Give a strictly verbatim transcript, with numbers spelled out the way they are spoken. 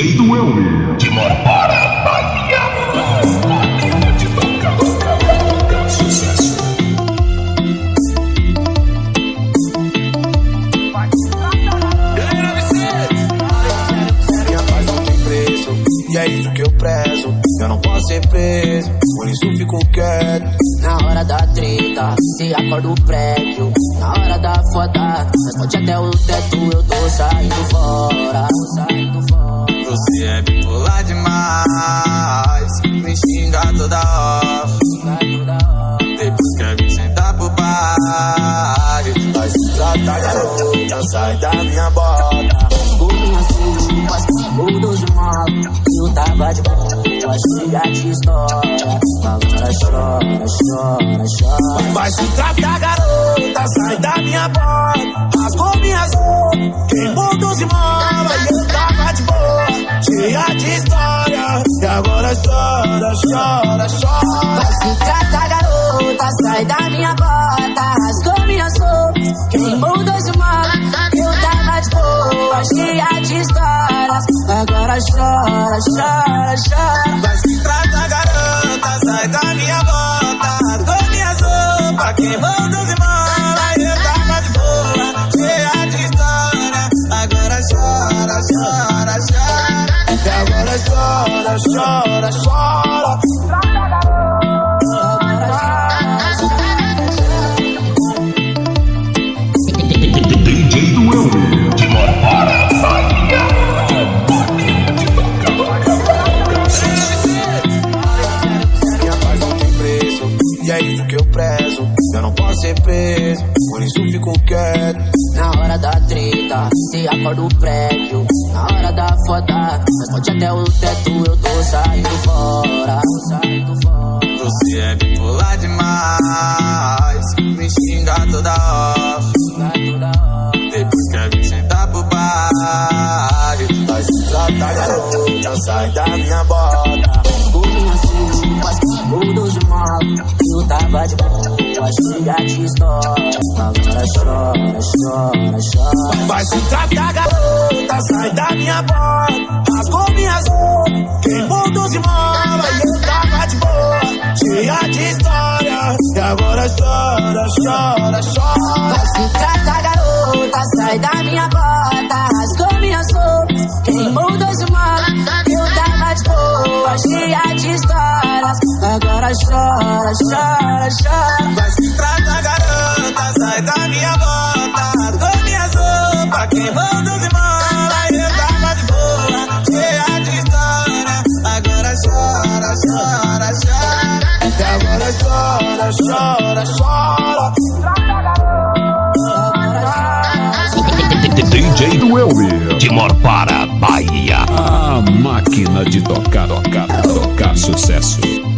J do Elber, de Morpara, Bahia. De tocar, tocar, tocar, sucesso. Minha paz não tem preço, e é isso que eu prezo. Eu não posso ser preso, por isso fico quieto. Na hora da treta, se acorda o prédio. Na hora da foda, responde até o teto. Eu tô saindo fora, tô saindo fora. Você é bipolar demais, me xinga toda hora. Depois quer vir sentar pro baile. Vai se tratar, garota, sai da minha bota. Por minhas roupas, mudou de moto. Eu tava de boa, cheia de história. Agora chora, chora, chora. Vai se tratar, garota, sai da minha bota. Rasgou minhas roupas, queimou doze molas. E eu tava de boa, cheia de história. E agora chora, chora, chora. Vai se tratar, garota, sai da minha bota. Rasgou minhas roupas, queimou doze molas. Eu tava de boa, cheia de histórias. Agora chora, chora, chora. Vai se tratar, garota, sai da minha bota. Rasgou minhas roupas, queimou doze molas. Eu tava de boa, cheia de história. Agora chora, chora, chora. E agora chora, chora, chora. D J do Elber, de Morpara, Bahia. De tocar, tocar, tocar, sucesso. Minha paz não tem preço, e é isso que eu prezo. Eu não posso ser preso, por isso fico quieto. Na hora da treta, se acorda o prédio. Na hora da foda, responde até o teto. Eu tô saindo fora, tô saindo fora. Você é bipolar demais, me xinga toda hora. Depois quer vir sentar pro baile. Vai se tratar, garota, sai da minha bota. Por minhas roupas, mudou de moto. Eu tava de boa, cheia de história. Agora chora, chora, chora. Vai se tratar, garota, sai da minha bota. Rasgou minhas roupas, queimou doze molas. E eu tava de boa, cheia de história. E agora chora, chora, chora. Vai se tratar, garota, sai da minha bota. Rasgou minhas roupas, queimou doze molas. Eu tava de boa, cheia de histórias. Agora chora, chora, chora. Vai se tratar, garota, sai da minha bota. Rasgou minhas roupas, queimou doze molas. Eu tava de boa, cheia de história. Agora chora, chora, chora. E agora chora, chora, chora. D J do Elber, de Morpara, Bahia. A máquina de tocar, tocar, tocar sucesso.